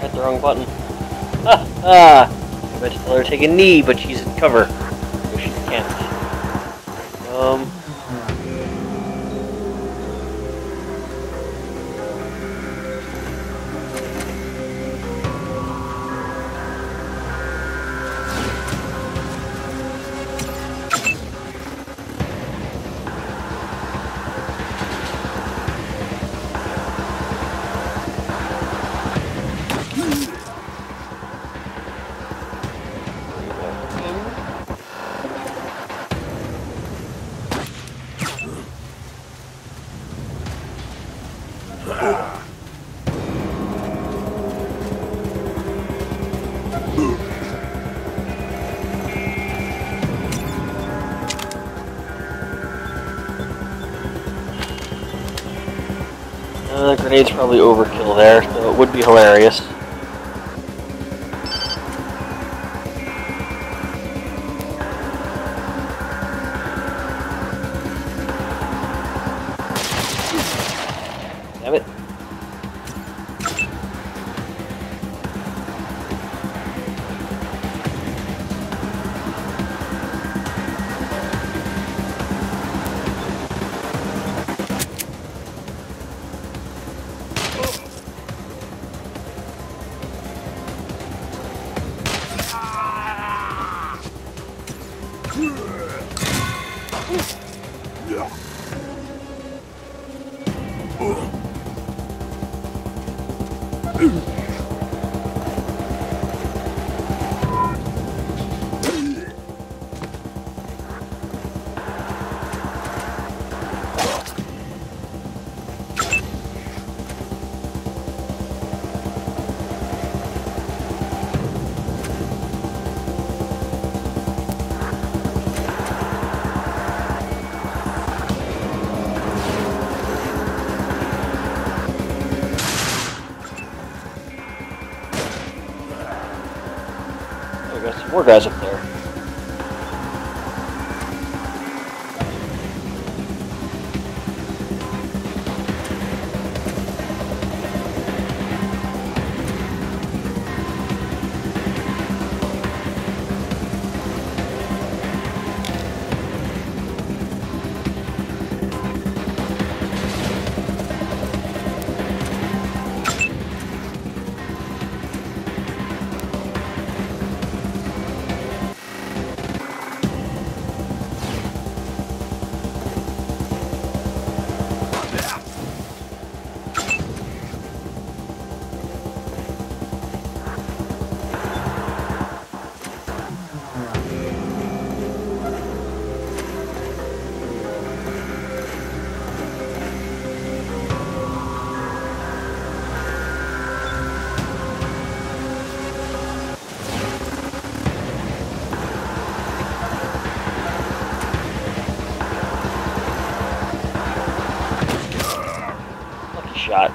Hit the wrong button. Ah! Ah! I meant to tell her to take a knee, but she's in cover. So she can't. Grenade's probably overkill there, so it would be hilarious. Damn it. Got some more guys up there. Shot.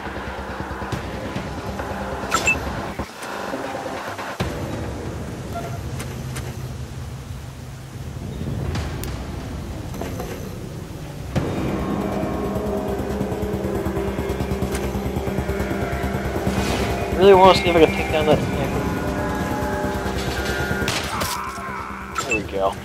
I really want to see if I can take down that sniper. There we go.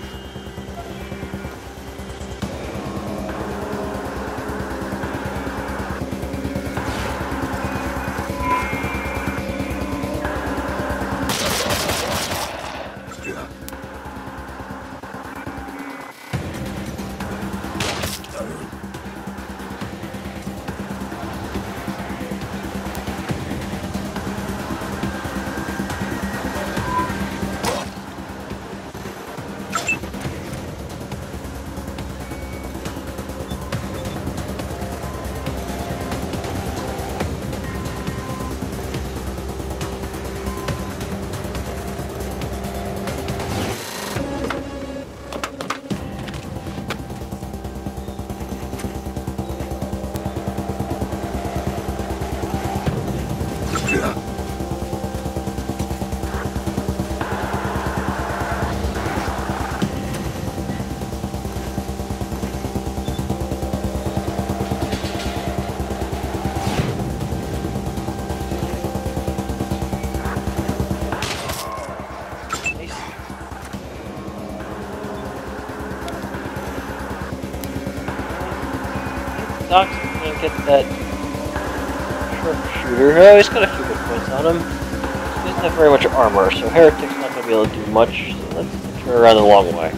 Doc can get that sharpshooter. Oh, he's got a few good points on him. He doesn't have very much armor, so Heretic's not going to be able to do much. So let's turn around the long way.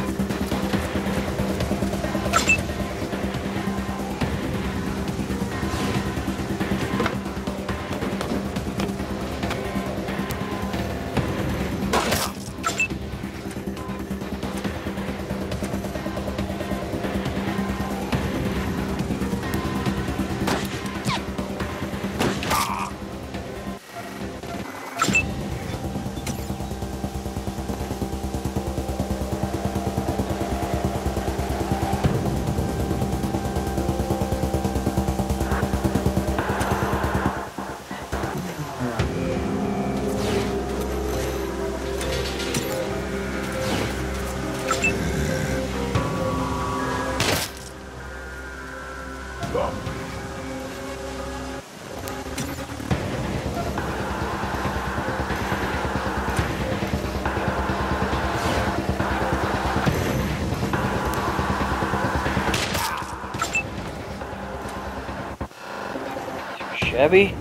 Shabby?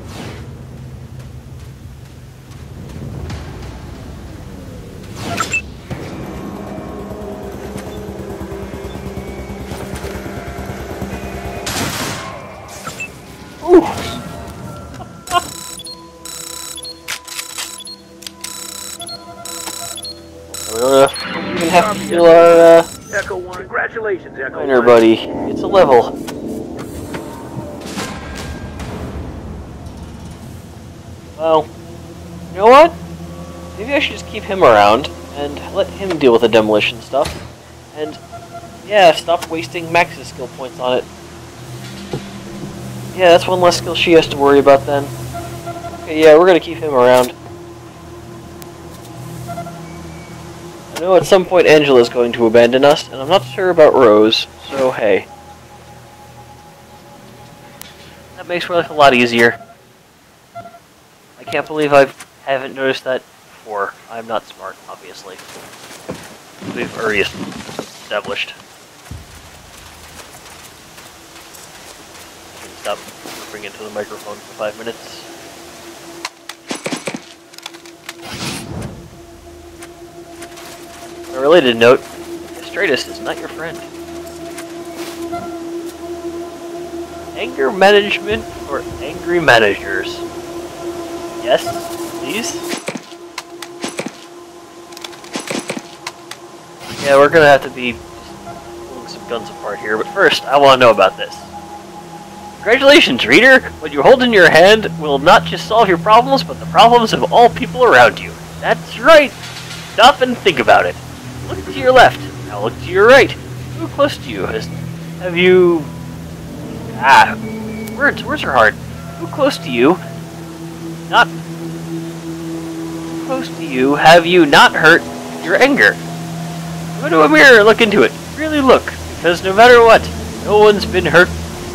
Ooh! We don't even have to heal our Echo 1. Congratulations, Echo miner 1. buddy. It's a level. Well, you know what? Maybe I should just keep him around and let him deal with the demolition stuff. And, yeah, stop wasting Max's skill points on it. Yeah, that's one less skill she has to worry about then. Okay, yeah, we're gonna keep him around. I know at some point Angela's going to abandon us, and I'm not sure about Rose, so hey. That makes my life a lot easier. I can't believe I haven't noticed that before. I'm not smart, obviously. We've already established. I can stop bring into the microphone for 5 minutes. On a related note, Stratus is not your friend. Anger management for angry managers. Yes, please? Yeah, we're gonna have to be pulling some guns apart here, but first, I want to know about this. Congratulations, reader! What you hold in your hand will not just solve your problems, but the problems of all people around you. That's right! Stop and think about it. Look to your left. Now look to your right. Who close to you have you... Words are hard. Who close to you have you not hurt your anger? Go into a mirror and look into it. Really look, because no matter what, no one's been hurt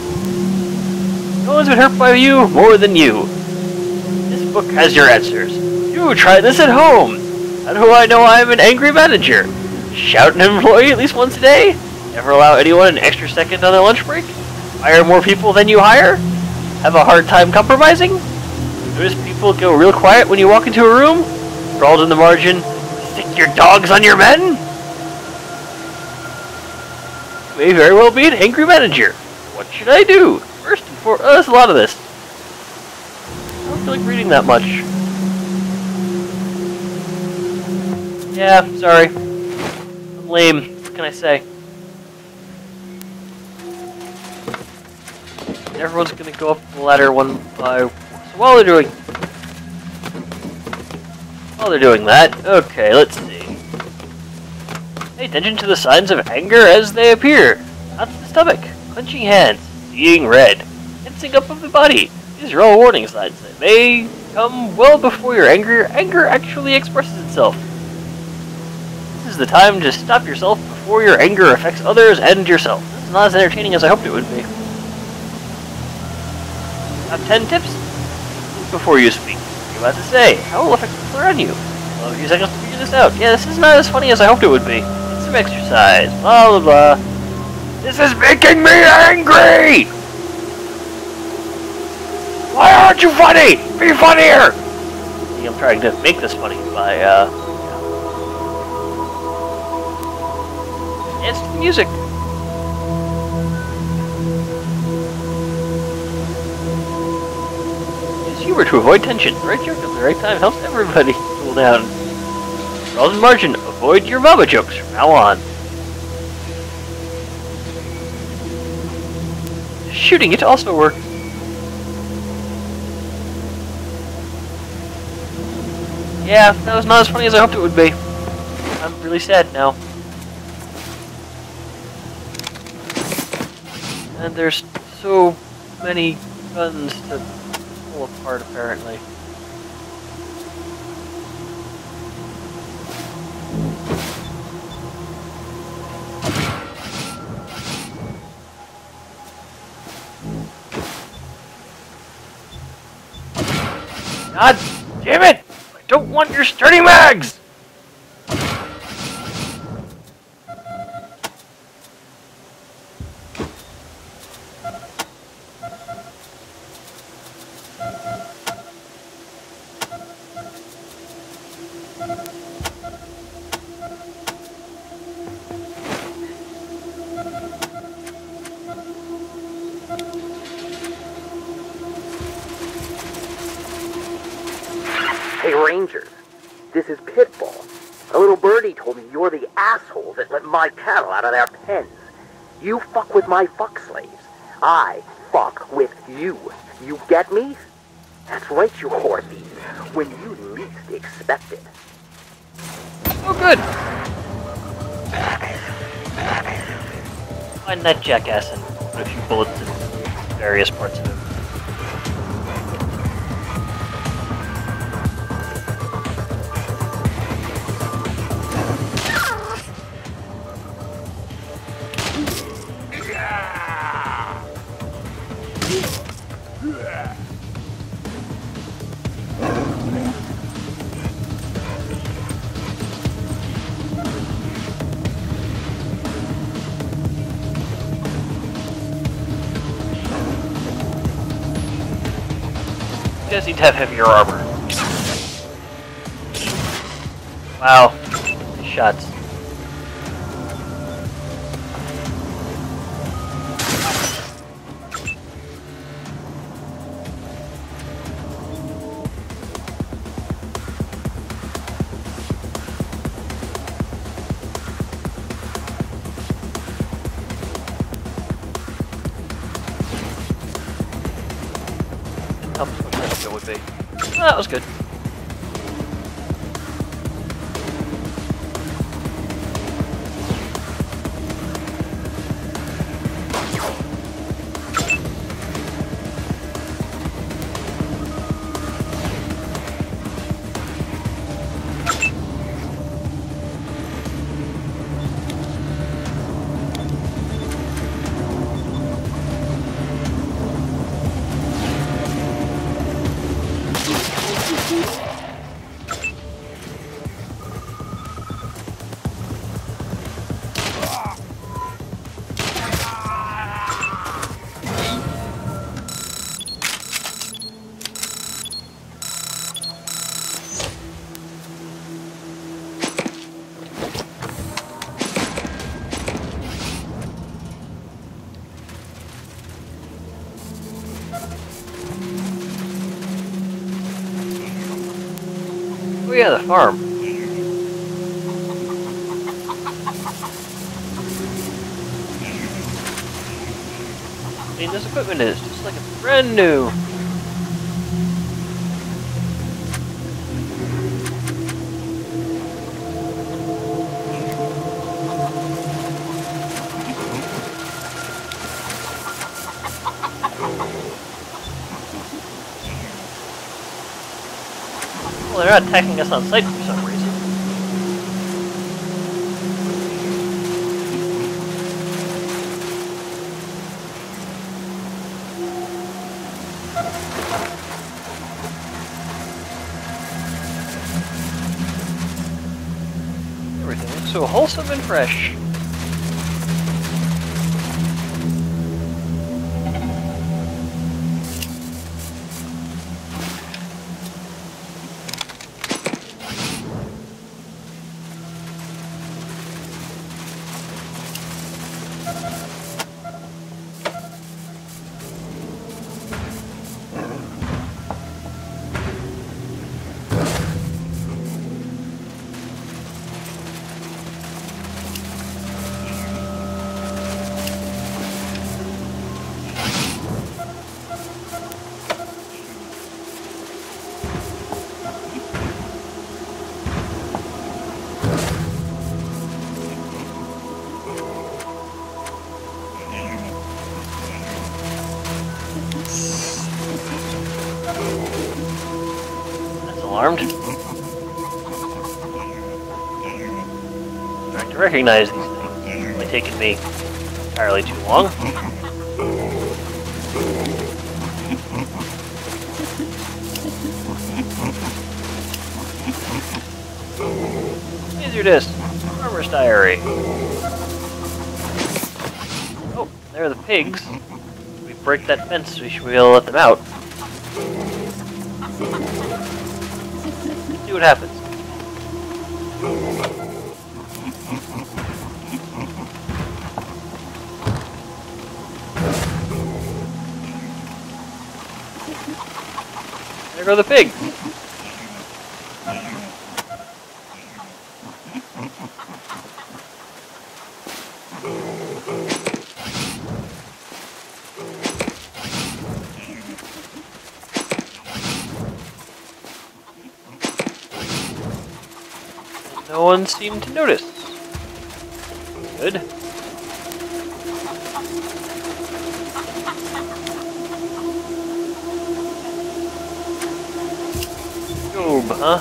by you more than you. This book has your answers. You try this at home. How do I know I'm an angry manager? Shout at an employee at least once a day? Never allow anyone an extra second on their lunch break? Hire more people than you hire? Have a hard time compromising? Notice people go real quiet when you walk into a room? Scrawled in the margin, stick your dogs on your men? You may very well be an angry manager. What should I do? First and foremost, there's a lot of this. I don't feel like reading that much. Yeah, sorry. I'm lame. What can I say? Everyone's gonna go up the ladder one by... So while they're doing that, okay, let's see. Pay attention to the signs of anger as they appear. Knots in the stomach, clenching hands, seeing red, tensing up of the body. These are all warning signs that may come well before your anger actually expresses itself. This is the time to stop yourself before your anger affects others and yourself. This is not as entertaining as I hoped it would be. Top 10 tips? Think before you speak. What are you about to say? How will it affect people around you? Well, a few seconds to figure this out. Yeah, this is not as funny as I hoped it would be. It's some exercise. Blah, blah, blah. This is making me angry! Why aren't you funny? Be funnier! See, I'm trying to make this funny by, dance to the music. Use humor to avoid tension. The right joke at the right time helps everybody cool down. Charles and Margin, avoid your mama jokes from now on. Shooting it also works. Yeah, that was not as funny as I hoped it would be. I'm really sad now. And there's so many guns to pull apart, apparently. God damn it! I don't want your sturdy mags! Hey, Rangers. This is Pitbull. A little birdie told me you're the assholes that let my cattle out of their pens. You fuck with my fuck slaves. I fuck with you. You get me? That's right, you whore thieves. When you least expect it. Oh, good! Find that jackass and put a few bullets in various parts of him. You guys need to have heavier armor. Wow. These shots. It would be. Oh, that was good. Oh yeah, the farm. I mean, this equipment is just like it's brand new. Well, they're not attacking us on sight for some reason. Everything looks so wholesome and fresh. alarmed. Trying to recognize these things. It's only taken me entirely too long. Laserdisc, Farmer's Diary. Oh, there are the pigs. If we break that fence, we should be able to let them out. See what happens. There go the pigs. No one seemed to notice. Good. Job, huh?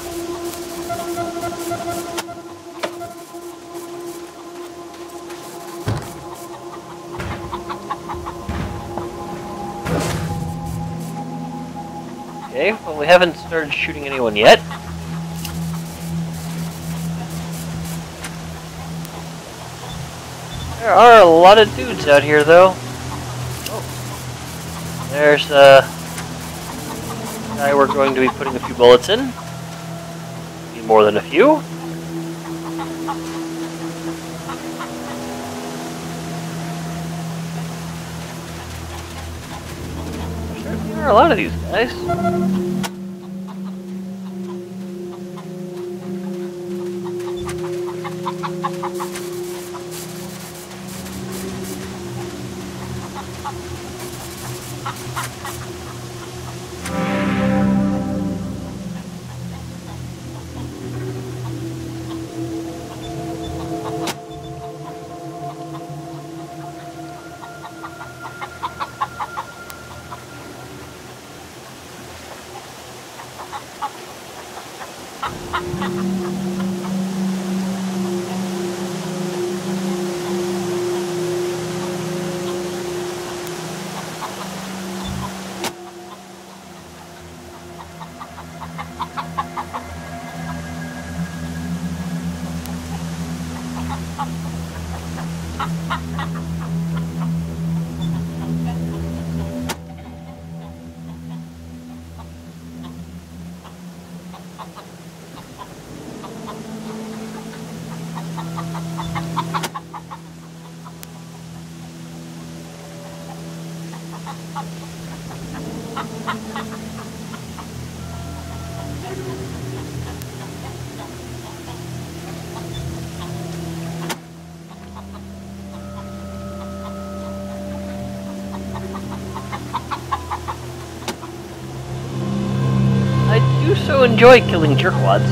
Okay, well we haven't started shooting anyone yet. There are a lot of dudes out here, though. Oh. There's a guy we're going to be putting a few bullets in. Maybe more than a few. There are a lot of these guys. So enjoy killing jerkwads.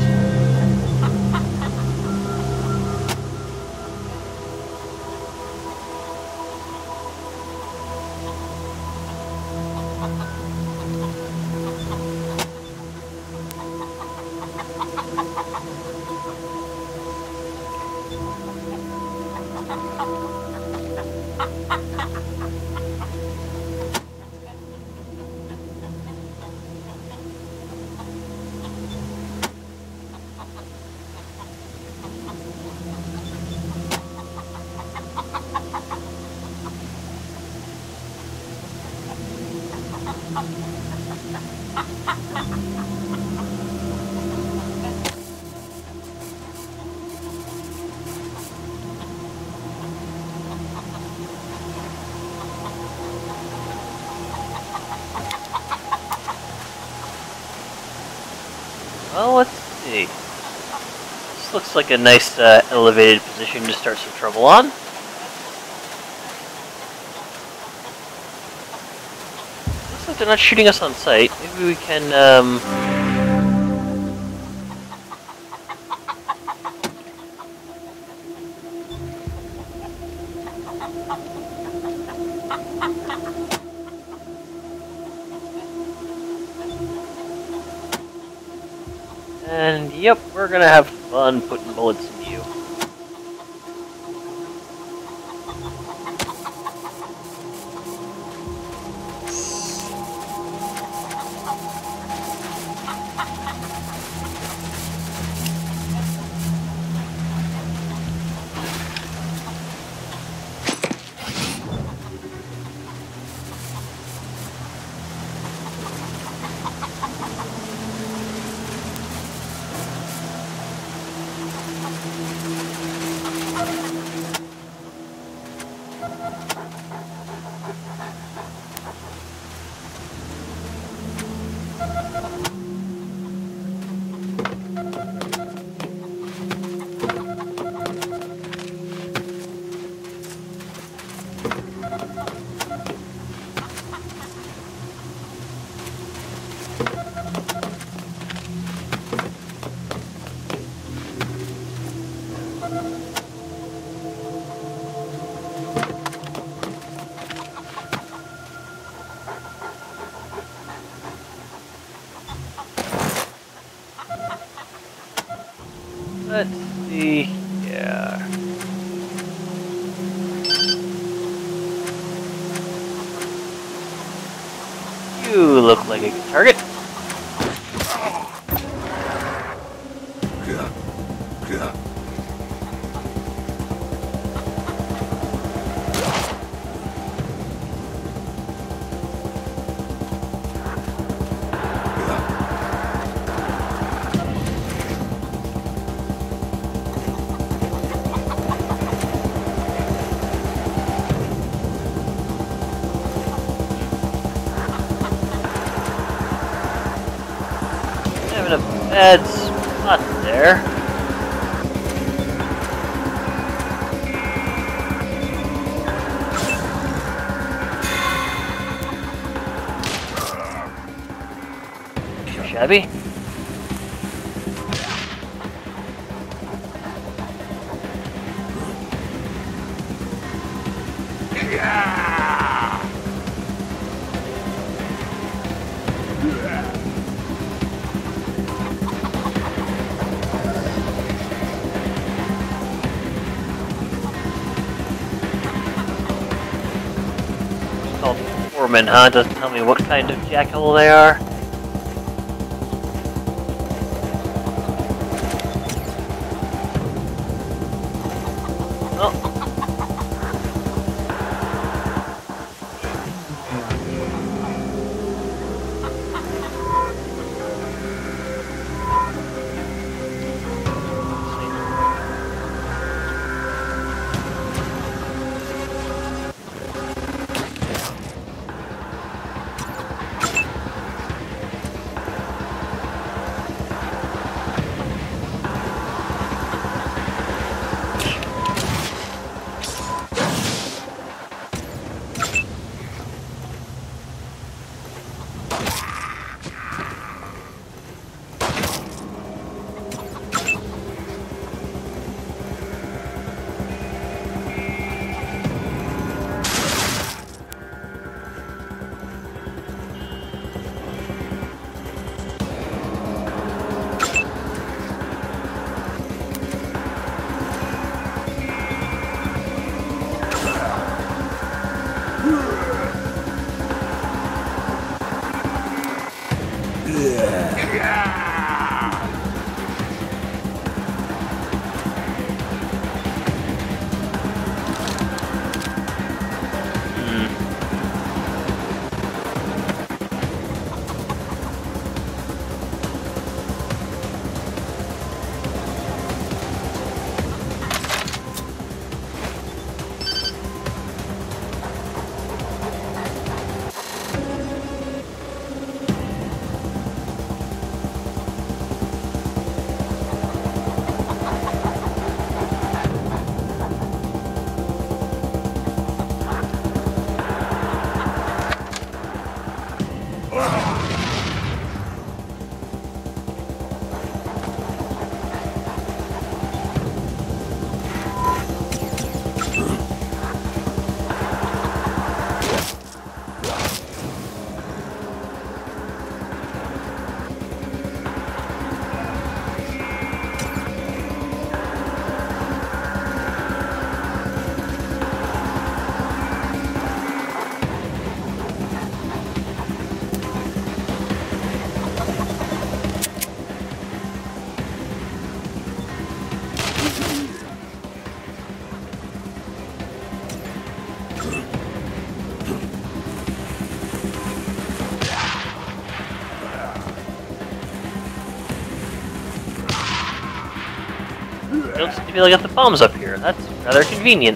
Well, let's see. This looks like a nice elevated position to start some trouble on. Looks like they're not shooting us on sight. Maybe we can, And yep, we're gonna have fun putting bullets in you. Let's see. Yeah. You look like a good target. Having a bad spot there. Too shabby. Called foreman, huh? Doesn't tell me what kind of jackal they are. Oh. don't seem to be able to get the bombs up here. That's rather convenient.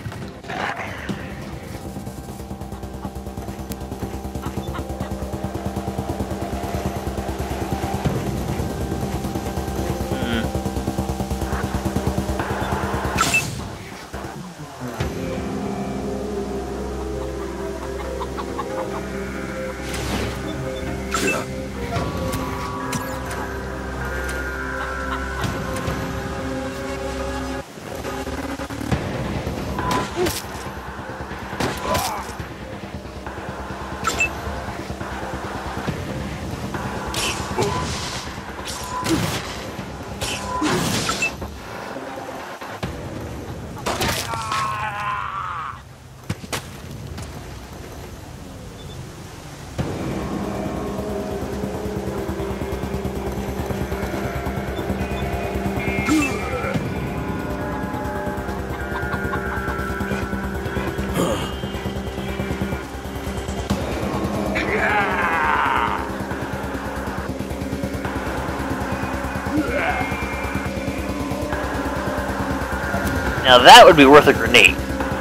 Now that would be worth a grenade.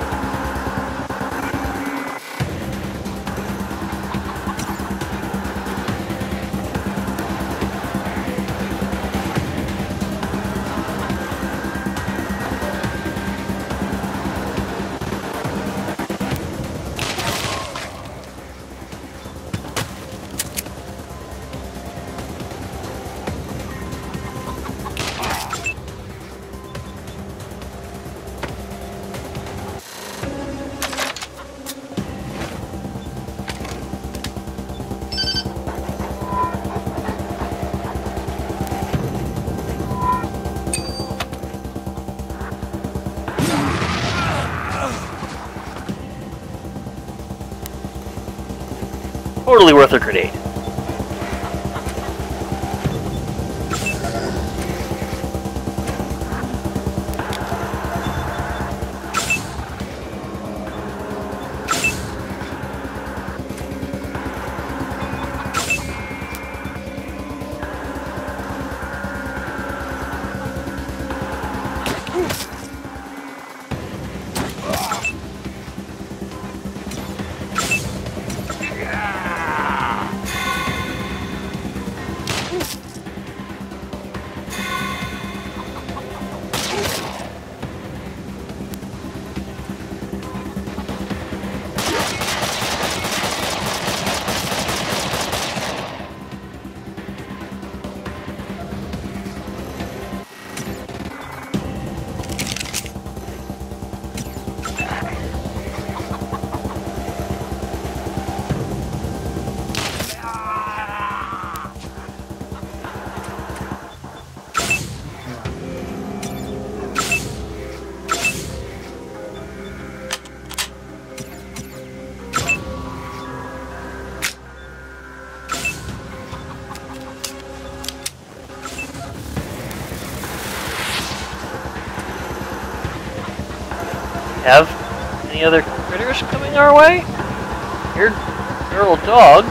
Totally worth a grenade. Have any other critters coming our way? Here, feral dogs.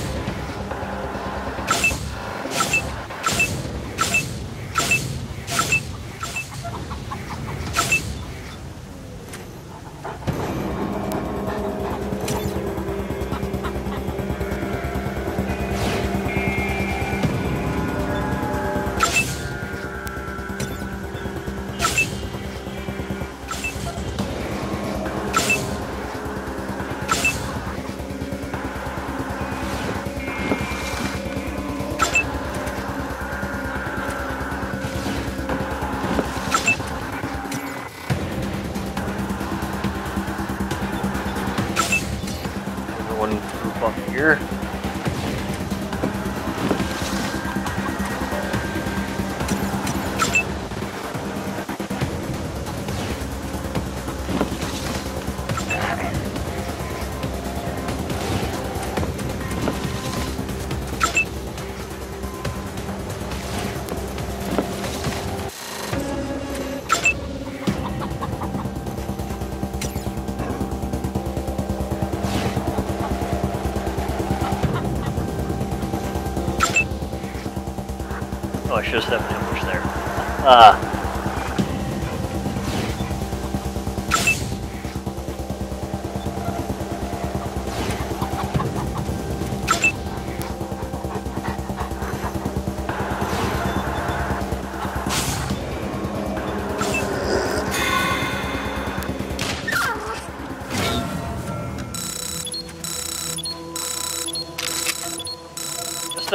One group up here. Oh, I should have set an ambush there.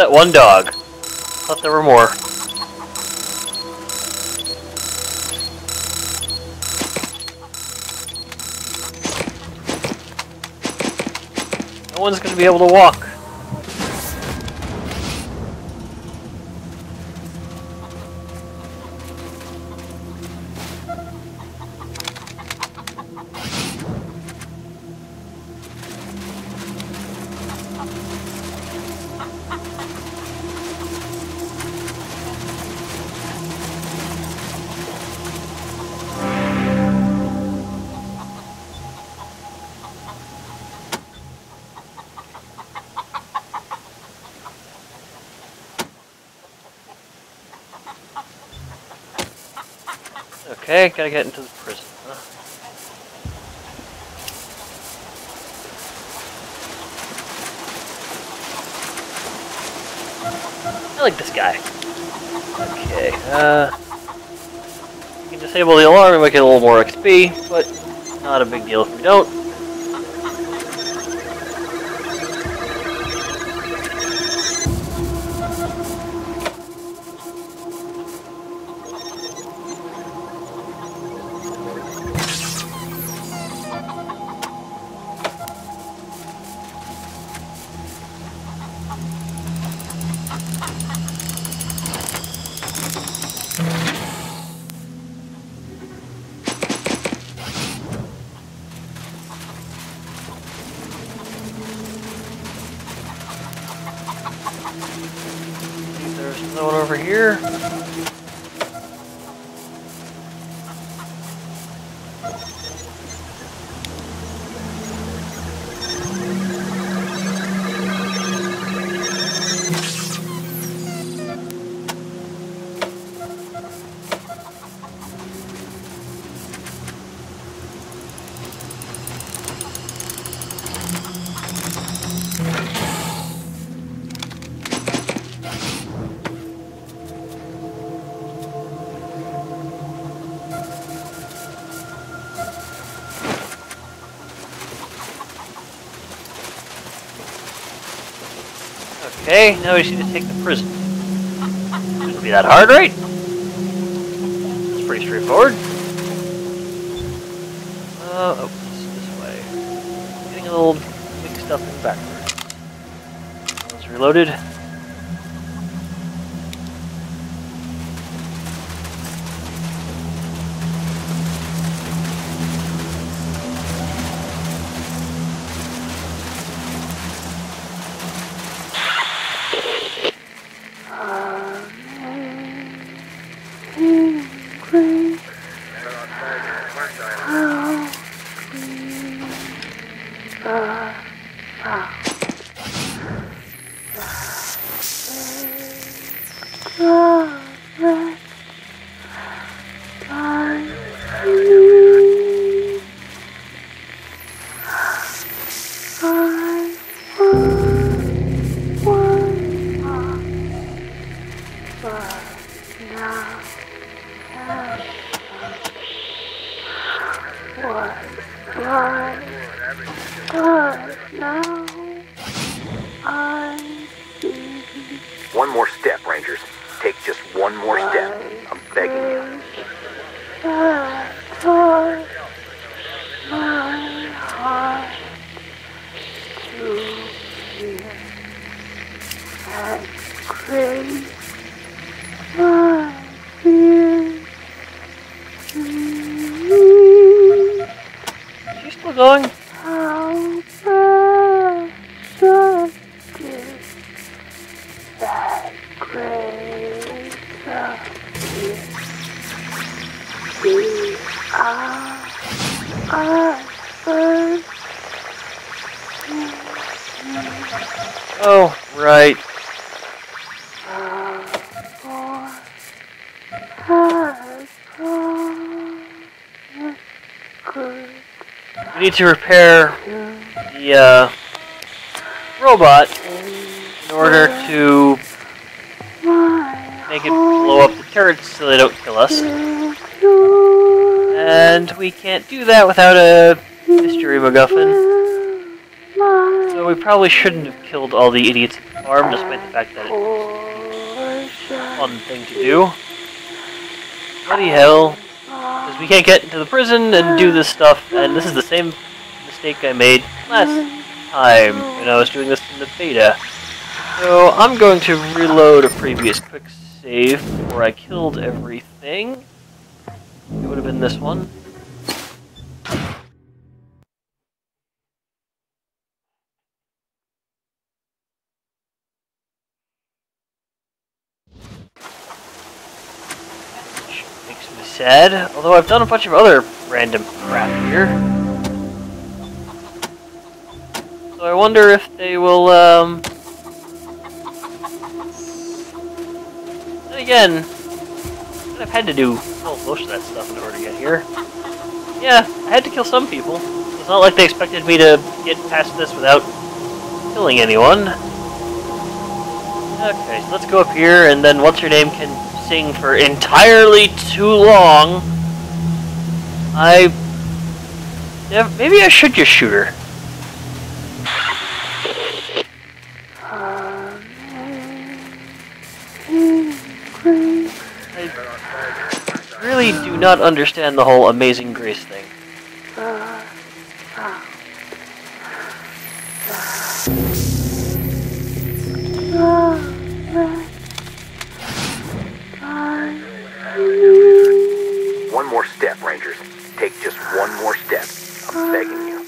that one dog. Thought there were more. No one's gonna be able to walk. Okay, gotta get into the prison. Huh? I like this guy. Okay, we can disable the alarm and make it a little more XP, but not a big deal if we don't. There's another one over here. Okay, now we just need to take the prison. Shouldn't be that hard, right? It's pretty straightforward. Oh, this way. Getting a little mixed up in backwards. Let's reloaded. One more step, Rangers. Take just one more step. I'm begging you. My heart to hear and crave my fears. She's still going. How precious is that grace of fear. We are first. Oh, right. We need to repair the robot in order to make it blow up the turrets so they don't kill us. And we can't do that without a mystery MacGuffin. So we probably shouldn't have killed all the idiots at the farm, despite the fact that it's a fun thing to do. Bloody hell. Because we can't get into the prison and do this stuff, and this is the same mistake I made last time when I was doing this in the beta. So I'm going to reload a previous quick save before I killed everything. It would have been this one. Which makes me sad, although I've done a bunch of other random crap here. So I wonder if they will, then again, I've had to do most of that stuff in order to get here. Yeah, I had to kill some people. It's not like they expected me to get past this without killing anyone. Okay, so let's go up here, and then what's-her-name can sing for entirely too long. Yeah, maybe I should just shoot her. I really do not understand the whole Amazing Grace thing. One more step, Rangers. Take just one more step. I'm begging you.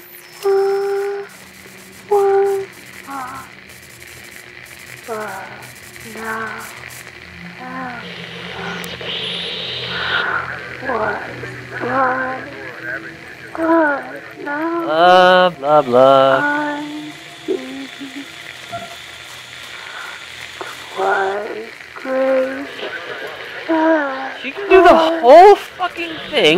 Blah, blah, blah. She can do the whole fucking thing.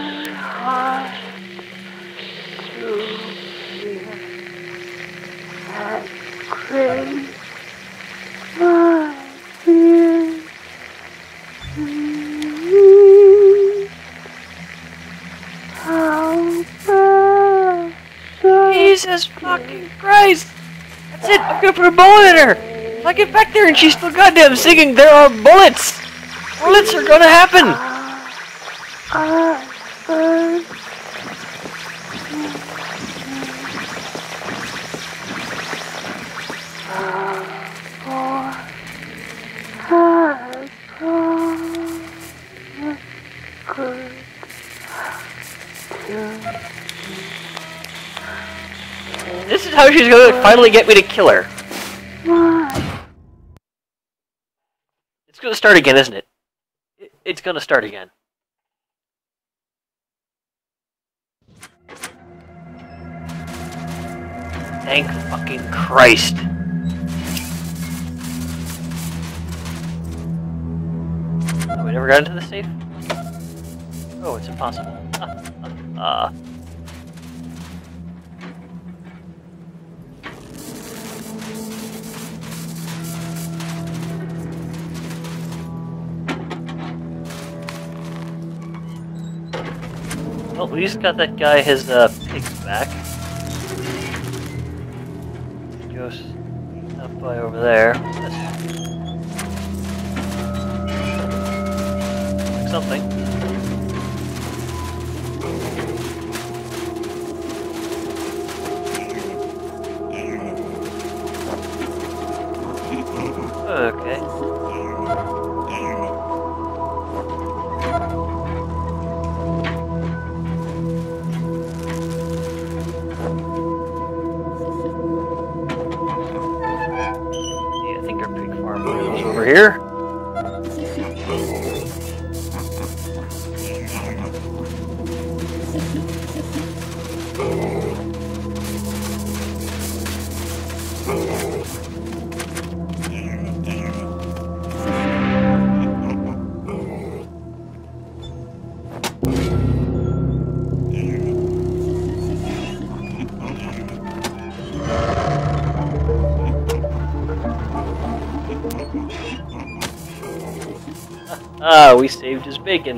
Jesus fucking Christ! That's it! I'm gonna put a bullet in her! If I get back there and she's still goddamn singing, there are bullets! Bullets are gonna happen! This is how she's gonna finally get me to kill her. It's gonna start again, isn't it? It's gonna start again. Thank fucking Christ. Oh, we never got into the safe? Oh, it's impossible. Well, we just got that guy his pigs back. Goes up by over there. Like something. Okay. Over here. Ah, we saved his bacon.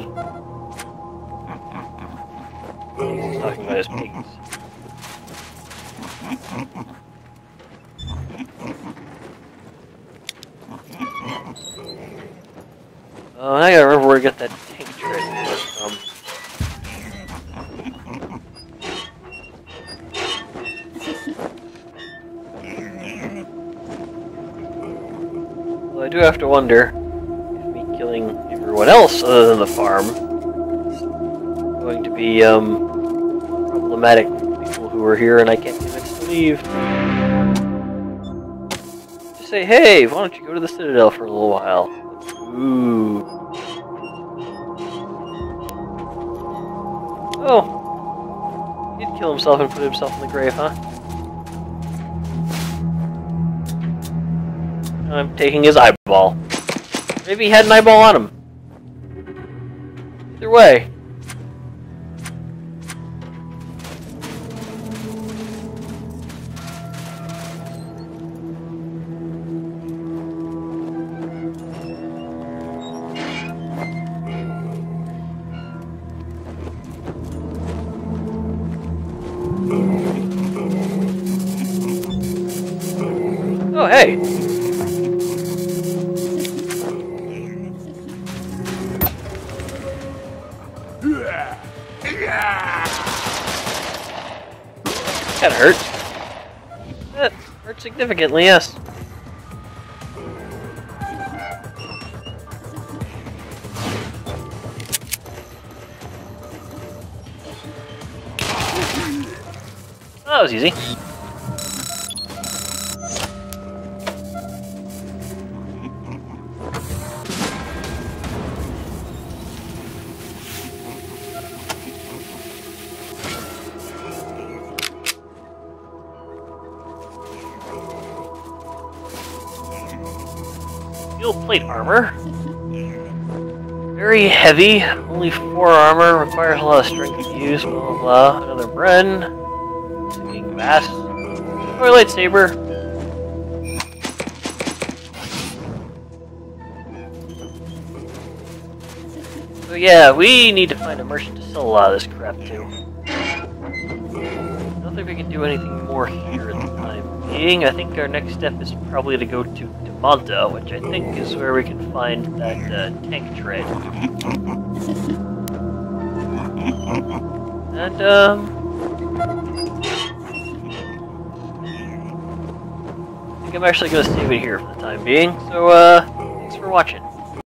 He's talking about his pigs. Oh, I gotta remember where to get that tank tread from. Well, I do have to wonder if me killing everyone else other than the farm is going to be problematic for people who are here and I can't convince to leave. Just say, hey, why don't you go to the Citadel for a little while? Ooh. Oh. He'd kill himself and put himself in the grave, huh? I'm taking his eyeball. Maybe he had an eyeball on him. Either way. Oh, hey! That hurt. That hurt significantly, yes. That was easy. Steel plate armor. Very heavy, only 4 armor, requires a lot of strength to use, blah blah blah. Another Bren. Singing bass. Or lightsaber. So yeah, we need to find a merchant to sell a lot of this crap to. I don't think we can do anything more here at the time being. I think our next step is probably to go to Monta, which I think is where we can find that tank tread. And, I think I'm actually going to save it here for the time being, so, thanks for watching.